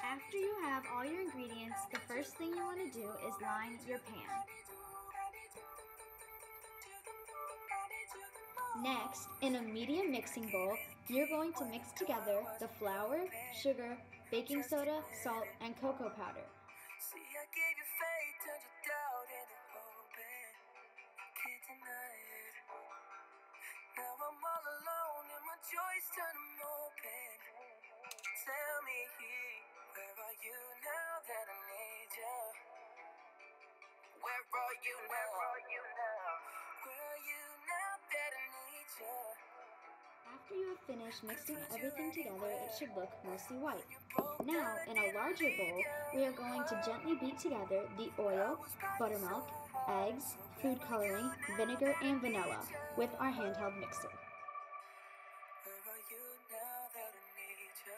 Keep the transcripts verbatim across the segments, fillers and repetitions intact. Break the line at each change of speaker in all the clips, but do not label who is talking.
After you have all your ingredients, the first thing you want to do is line your pan. Next, in a medium mixing bowl, you're going to mix together the flour, sugar, baking soda, salt, and cocoa powder.
See, I gave you faith, turned your doubt into hope, and can't deny it. Now I'm all alone, and my joys turn them open. Tell me, where are you now that I need you? Where are you now? Where are you now? Where are you now that I need you?
After you have finished mixing everything together, it should look mostly white. Now, in a larger bowl, we are going to gently beat together the oil, buttermilk, eggs, food coloring, vinegar, and vanilla with our handheld mixer.
Where are you now that I need you?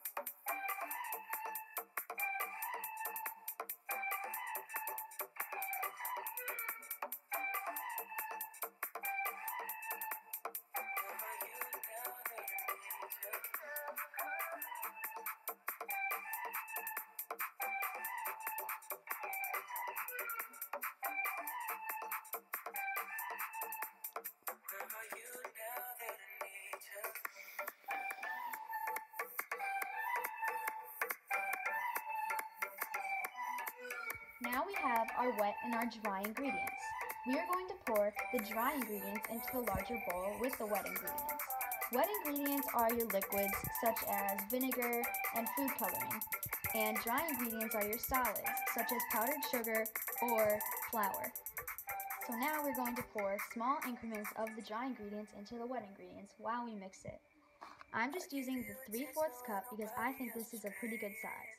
Now we have our wet and our dry ingredients. We are going to pour the dry ingredients into the larger bowl with the wet ingredients. Wet ingredients are your liquids such as vinegar and food coloring, and dry ingredients are your solids such as powdered sugar or flour. So now we're going to pour small increments of the dry ingredients into the wet ingredients while we mix it. I'm just using the three fourths cup because I think this is a pretty good size.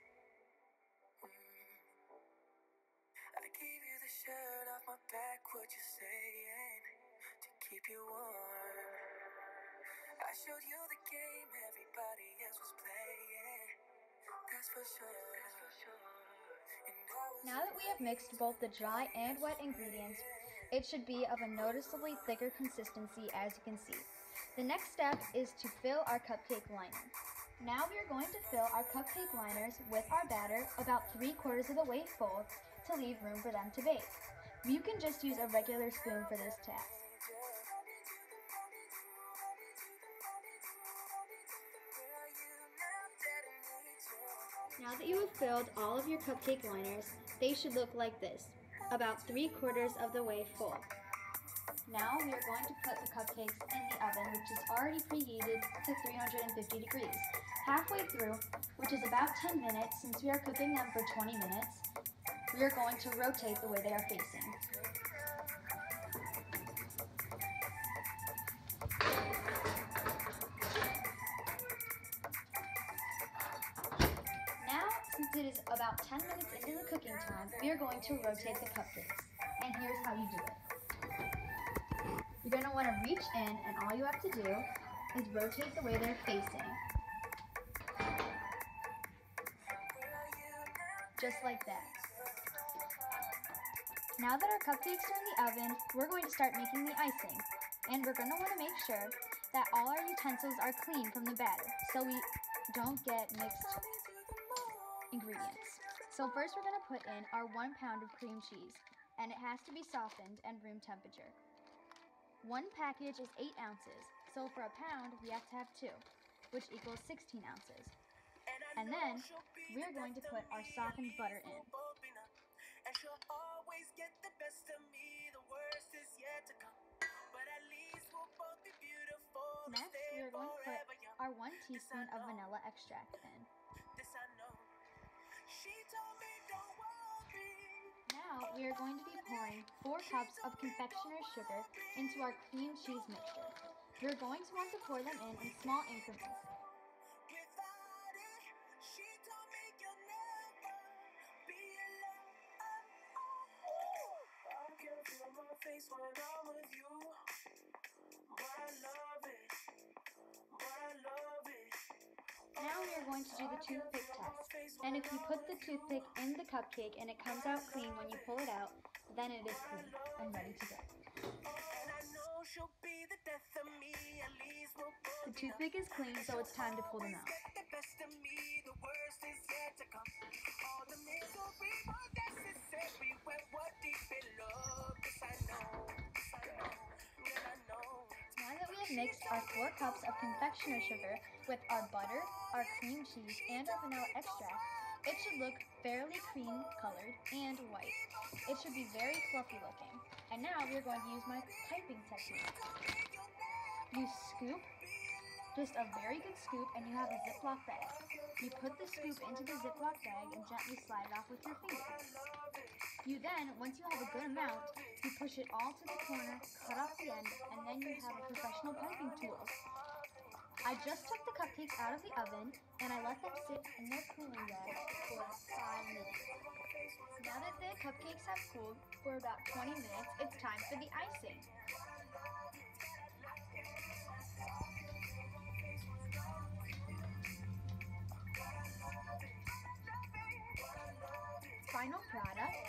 I gave you the shirt off my back, what you saying, to keep you warm. I showed you the game everybody else was playing, that's for sure, that's for sure. And I was
now that we have mixed both the dry and wet ingredients, it should be of a noticeably thicker consistency, as you can see. The next step is to fill our cupcake liner. Now we are going to fill our cupcake liners with our batter about three quarters of the way full to leave room for them to bake. You can just use a regular spoon for this task. Now that you have filled all of your cupcake liners, they should look like this, about three quarters of the way full. Now we are going to put the cupcakes in the oven, which is already preheated to three hundred fifty degrees. Halfway through, which is about ten minutes, since we are cooking them for twenty minutes, we are going to rotate the way they are facing. Now, since it is about ten minutes into the cooking time, we are going to rotate the cupcakes. And here's how you do it. You're going to want to reach in, and all you have to do is rotate the way they're facing. Just like that. Now that our cupcakes are in the oven, we're going to start making the icing. And we're going to want to make sure that all our utensils are clean from the batter, so we don't get mixed ingredients. So first we're going to put in our one pound of cream cheese, and it has to be softened and room temperature. One package is eight ounces, so for a pound we have to have two, which equals sixteen ounces. And then we are going to put our softened butter in.
And she'll always get the best of me, the worst is yet to come. But at least we'll both be beautiful.
Next, we are going to put our one teaspoon of vanilla extract in.
This I know. She told me don't worry.
Now we are going to be pouring four cups of confectioner's sugar into our cream cheese mixture. You're going to want to pour them in in small increments.
Without it, she told me you'll never be alone. I can feel my face when I'm with you. But I love it. But I love it.
Now we are going to do the toothpick test. And if you put the toothpick in the cupcake and it comes out clean when you pull it out, then it is clean and ready to go. The toothpick is clean, so it's time to pull them out. mixed our four cups of confectioner sugar with our butter, our cream cheese, and our vanilla extract, it should look fairly cream colored and white. It should be very fluffy looking. And now we're going to use my piping technique. You scoop, just a very good scoop, and you have a Ziploc bag. You put the scoop into the Ziploc bag and gently slide it off with your fingers. You then, once you have a good amount, you push it all to the corner, cut off the end, and then you have a professional piping tool. I just took the cupcakes out of the oven and I let them sit in their cooling bag for five minutes. Now that the cupcakes have cooled for about twenty minutes, it's time for the icing. Final product